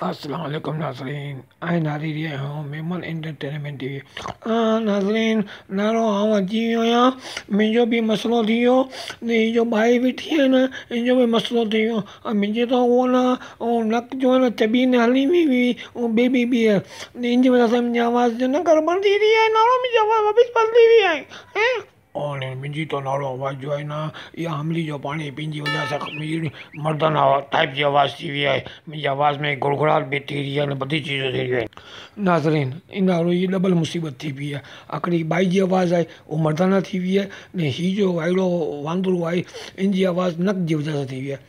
अस्सलाम वालेकुम नाज़रीन, आए नारी रहे हूँ मेमन एंटरटेनमेंट टीवी। नाज़रीन नारो आऊं अची वियो आहियां, मुंहिंजो बि मसइलो थी वियो ने जो भाई वेठी आहे न, इनजो बि मसइलो थी वियो। मुंहिंजे त उहो न नक जो आहे न चॿी ने हली हुई उहो बेबी बि आहे ने इन जी वजह सां मुंहिंजी आवाज़ जो न गड़बड़ थी रही आहे। नारो मुंहिंजी आवाज़ वापसि बदली हुई आहे और मुंहिंजी तो नारो आवाज़ जो आहे न इहा हमली जो पाणी पंहिंजी वजह सां मुंहिंजी मर्दाना टाइप जी आवाज़ थी वई आहे। मुंहिंजी आवाज़ में गुड़गुड़ाहट भी थी रही है न बधी चीज़ें थी रही आहिनि। नाज़रीन इन नारो ये डबल मुसीबत थी वई आहे। आख़िरी बाई जी आवाज़ आहे उहो मर्दाना थी वई आहे ने हीअ जो वाइड़ो वांदुरो आहे इन जी आवाज़ नक जी वजह सां थी वई आहे।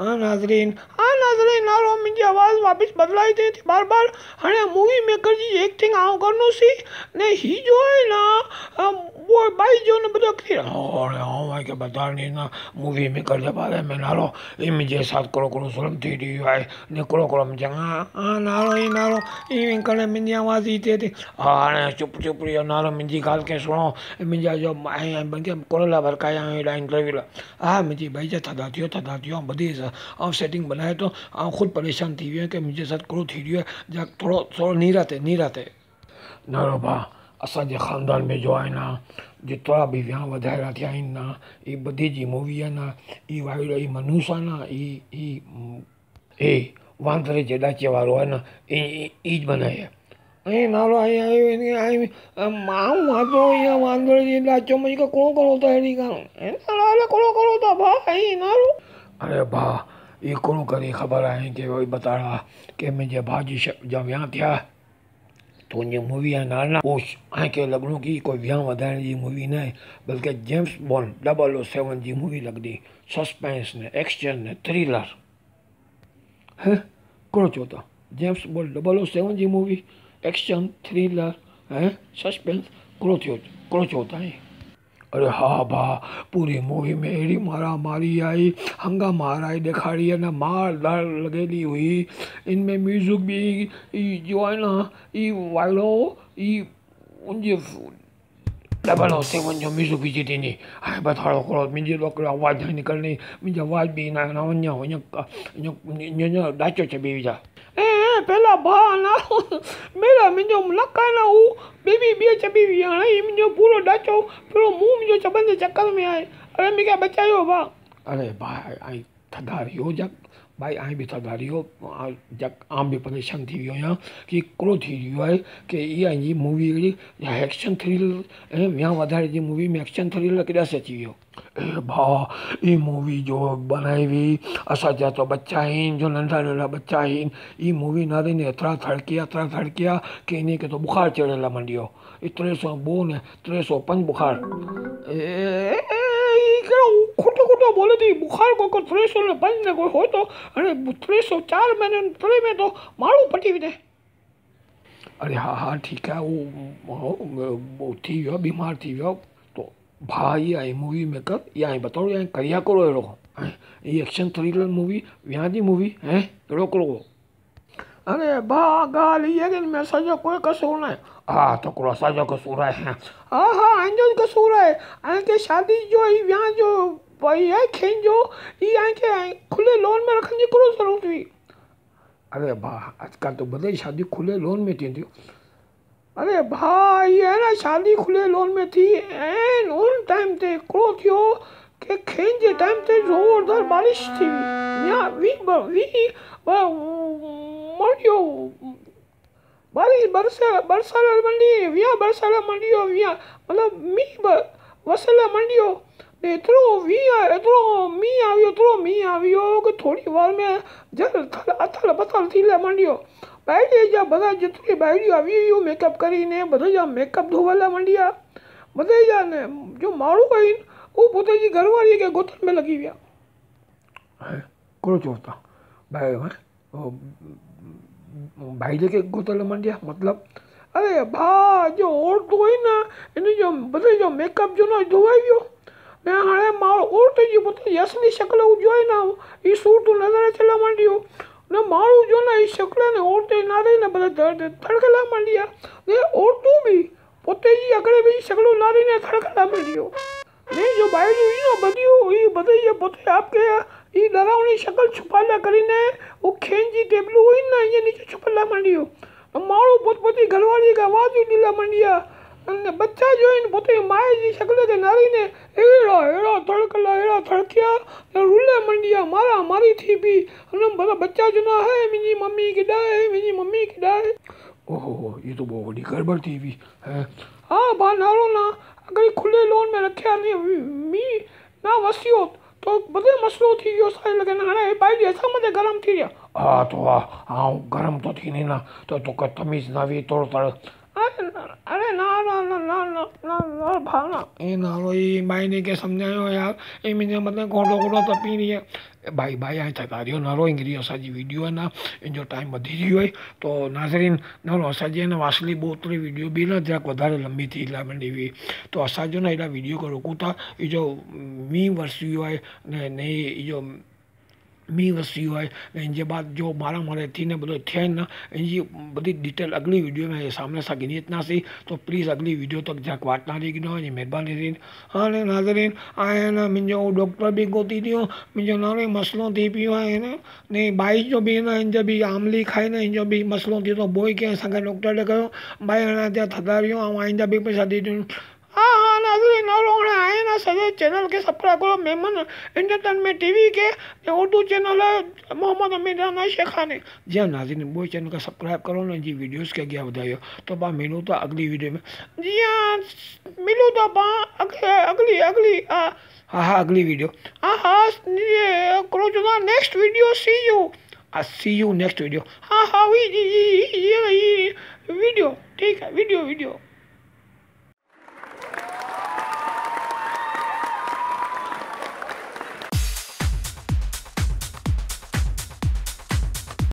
नाज़रीन नारो मुंहिंजी आवाज़ वापसि बदलाई थिए थी बार बार। हाणे मूवी मेकर जी एक्टिंग आउं करनोसी ने ही जो है ना वो भाई जो न बदो की और आउं के बता नहीं ना मूवी मेकर जे बारे में नारो ये मुझे साथ करो जुल्म थी रही है ने करो मुझे नारो ही नारो ई करे मुंहिंजी आवाज़ ही थिए थी। हाणे चुप इहो नारो मुंहिंजी ॻाल्हि खे सुणो मुंहिंजा जो मुंहिंजे कोरला भरकाया हेॾा इंटरव्यू हाँ मुंहिंजी भाई जा थदा थियो बधी ऐं सेटिंग बनाए थो ऐं ख़ुदि परेशान थी वियो कि मुंहिंजे साथ कहिड़ो थी रहियो आहे जा थोरो नीरा ते नारो भाउ असांजे ख़ानदान में जो आहे न जेतिरा बि विहांउ वधाइरा थिया आहिनि न ही बधी जी मूवी आहे न ही वाइड़ो ही मनूस आहे न ही वांदरे जे ॾाचे वारो आहे न ईज बनाई आहे। नारो माण्हू वांदरो या वांदरे जे ॾाचो मुंहिंजो करो त अहिड़ी ॻाल्हि करो था भाउ नारो अरे भाउ ये कौन करे खबर है कि वही बता रहा कि मुझे भाजी जब यहाँ थिया तो ये मूवी है ना वो के लगनों की कोई विहांउ वधाइण जी मूवी न है बल्कि जेम्स बॉन्ड 007 जी मूवी लगदी सस्पेंस ने एक्शन ने थ्रिलर है कौन चौथा जेम्स बॉन्ड 007 जी मूवी एक्शन थ्रिलर है सस्पेंस कौन चौथा है। अरे हाँ भाउ पूरी मूवी में अहिड़ी मारा मारी आई हंगामा आई ॾेखारी आहे न मार दार लॻेली हुई। इनमें म्यूज़िक भी जो आहे न ई वाइड़ो ई उनजे 007 जो म्यूज़िक विझी ॾिनी। हाणे बताड़ो करो मुंहिंजी हिकिड़ो आवाज़ न निकिरणी मुंहिंजी आवाज़ बि न वञो ॾाचो चॿी विझा पहला भाउ नारो मेरा मुंहिंजो नक आहे न हू बेबी ॿियो चॿी हुई हाणे ही मुंहिंजो पूरो ॾाचो पूरो मुंहुं मुंहिंजो चॿनि जे चक्कर में आहे। अरे मूंखे बचायो भाउ। अरे भाई आई थधारी हो जग भाई आई बि थधारी हो जग आम बि परेशान थी वियो आहियां कि हिकिड़ो थी रहियो आहे कि इहा जी मूवी अहिड़ी एक्शन थ्रिलर ऐं विहांउ वधाइण जी मूवी में एक्शन थ्रिलर केॾा से अची वियो। भाउ ई मूवी जो बनाई हुई असांजा तो बच्चा आहिनि जो नंढा बच्चा आहिनि ई मूवी नारे ने एतिरा थड़किया कि इन खे तो बुखार चढ़ियल मंडी वियो 302 ने 305 बुखार खोटो बोले थी बुखार को 305 ने कोई हो तो अरे 304 में तो माण्हू फटी विधे। अरे हाँ ठीकु आहे वो थी वियो बीमार थी वियो तो भाई आई मूवी मेकर या बताओ या करिया करो अहिड़ो ये एक्शन थ्रिलर मूवी विहां जी मूवी है अहिड़ो करो। अरे भाउ ॻाल्हि इहा कि इनमें असांजो कोई कसूर न आहे। हा त हिकिड़ो असांजो कसूर आहे हा हिनजो कसूर आहे ऐं की शादी जो ई विहांउ जो भई आहे खेनि जो ई आहे की खुले लोन में रखण जी कहिड़ो ज़रूरत हुई। अरे भाउ अॼुकल्ह तो बधाई शादी खुले लोन में थींदियूं। अरे भाउ ये है ना शादी खुले लोन में थी ऐं उन टाइम ते हिकिड़ो थियो कि खेनि जे टाइम ते ज़ोरदार बारिश थी हुई मंडियो बारिश बरसाल मंडी विया बरसाल मंडियो विया मतलब मींहुं वसल मंडियो एतिरो मींहुं आवियो कि थोड़ी वार में जल अथल पथल थी ले मंडियो बायड़ी जा बधा जेतिरी बायड़ियूं आवी हुयूं मेकअप કરીને બધા जा मेकअप धोवला मंडिया બધા जा ने जो माण्हू आहिनि उहो पोते जी घरवारीअ खे गोतनि में लॻी विया। कहिड़ो चओ था भाई के गोतल मंडिया मतलब अरे भाउ जो औरतूं आहिनि न इन जो बधे जो मेकअप जो न धोवाई वियो ने हाणे माण्हू औरत जी पुट जी असली शक्ल जो आहे न ही सूरतूं नज़र अचण मंडियूं न माण्हू जो न ही शक्ल ने औरत नारे न बधे थड़कला मंडिया ने औरतूं बि पुट जी अगड़े बि शक्लूं नारे ने थड़कला मंडियूं। नहीं जो बायडी हुई ना बदियो ये बताइए पोते आपके ये डरावनी शक्ल छुपाला करीने वो खेंजी टेबलू हुई ना ये नीचे छुपाला मंडियो मारो पोतपोती घरवाली का आवाज ही नीला मंडिया અને બચ્ચા જોઈને પોતે માયજી શકલે કે નારીને એડા એડા ધડકલા એડા ધડક્યા ને રૂલે મંડિયા મારા મારી थी भी અને બધા બચ્ચા જના હે मेरी मम्मी की डाय मेरी मम्मी की डाय ओहो ये तो बहुत बड़ी गड़बड़ थी भी है हाँ बा नारो ना अगर खुले लोन में रखा नहीं मी ना वसियो तो बदे मसलो थी गयो सारे लगे ना हाणे बाई ऐसा मजे गरम थी गया हाँ तो हाँ गरम तो थी नहीं ना तो तमीज ना भी तोड़ तड़ अरे ना ना ना ना ना ना ना भावना ये ना ये भाई ने क्या समझायो यार ये मैंने मतलब घोड़ो घोड़ो तो पी रही है भाई भाई आए था रियो ना रोइंग रियो असाजी वीडियो है ना इन जो टाइम वधी रही है तो नाज़रीन ना असाजी ना वासली बोतरी वीडियो भी ना जरा वधारे लंबी थी ला मंडी हुई तो असाजो ना एडा वीडियो को रोकू था ये जो मी वर्सी हुआ है ने ये जो मी वसी हुआ है इनके बाद जो मारा मारे थी ने बधो थे ना इनकी बड़ी डिटेल अगली वीडियो में सामने सा गिनी इतना सी तो प्लीज़ अगली वीडियो तक जाक वाट ना रही गिनो मेहरबानी थी हाँ ने नाज़रीन आए ना मुझे डॉक्टर भी गोती थी मुझे नारे मसलो थी पियो है ना ने भाई जो भी ना इन भी आमली खाए ना इन भी मसलो थी तो बोई के असांखे डॉक्टर ने कहो भाई हाणे त्या थदा रहियो ऐं आइंदा बि पैसा ॾई ॾियूं हाँ हाँ नाज़रीन और आए ना सॼे चैनल के सब्सक्राइब करो मेमन एंटरटेनमेंट टीवी के उर्दू चैनल है मोहम्मद अमीर राना शेखाने जी हाँ नाज़रीन वो चैनल का सब्सक्राइब करो ना जी वीडियोस के अॻियां वधायो तो बा मिलूं था अगली वीडियो में जी हाँ मिलूं था बा अगली अगली हाँ हाँ अगली वीडियो हाँ हाँ ये करो जो ना next video see you next video हाँ हाँ ये वीडियो ठीक है वीडियो